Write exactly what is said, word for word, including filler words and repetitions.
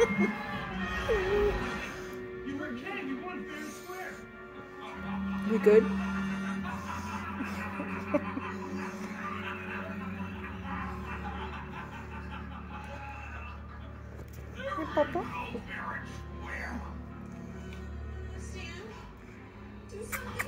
You were kidding. You won fair and square. We good? Hey, Papa. Oh, fair and square. Stan, do something.